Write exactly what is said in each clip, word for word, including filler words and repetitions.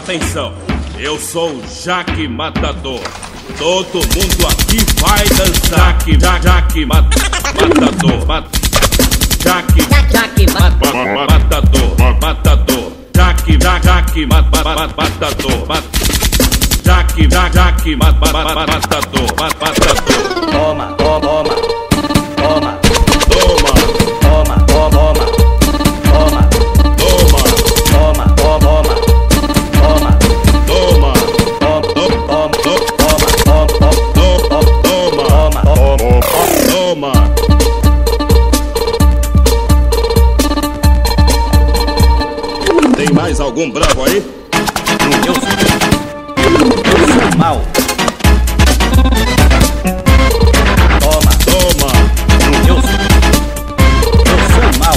Atenção, eu sou o Jaque Matador. Todo mundo aqui vai dançar. Jaque, Jaque Matador. Mat Jaque, Jaque Matador. Matador. Jaque, Jaque Matador. Jaque, Jaque Matador. Matador. Toma, toma, toma. Toma. Toma, toma, toma. Toma. Toma, toma, toma. Toma. Toma, Toma. toma. Toma. Tem mais algum bravo aí? Eu sou, eu sou mal. Toma, Toma. eu sou, eu sou mal.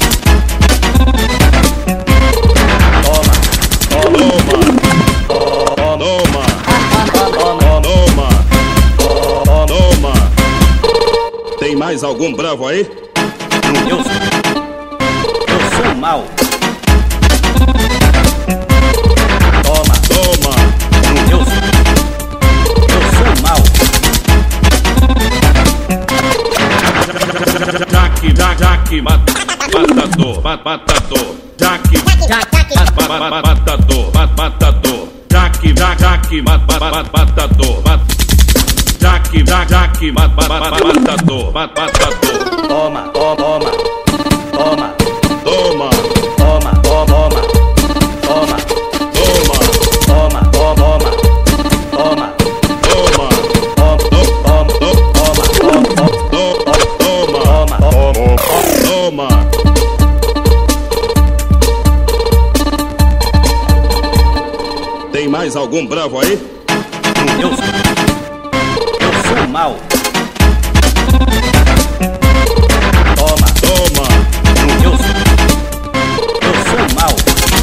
Toma, Toma. toma, Toma. toma, Toma. Toma. Tem mais algum bravo aí? eu sou, eu sou mal. Toma, Toma. eu sou, eu sou mal. Jaque, Jaque Matador. Matador. Jaque Matador. Matador. Jaque, Jaque Matador. Jaque, Jaque Matador. Matador. Toma, toma, toma. Toma. Toma, toma, toma. Toma. Toma, toma, toma. Toma. Toma, toma, Toma. toma. Toma. Tem mais algum bravo aí? Eu sou, eu sou mal. Toma, Toma. eu sou, eu sou mal.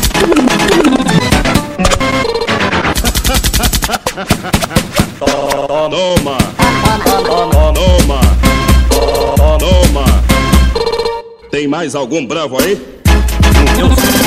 Toma, Toma. toma, Toma. toma. Toma. Tem mais algum bravo aí? Eu sou,